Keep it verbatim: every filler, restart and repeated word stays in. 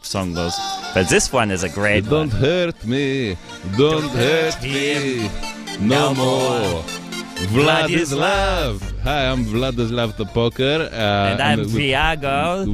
song goes. But this one is a great Don't one. hurt me, don't, don't hurt, hurt me, no more. Vladislav. Hi, I'm Vladislav the Poker. Uh, and I'm and Viago.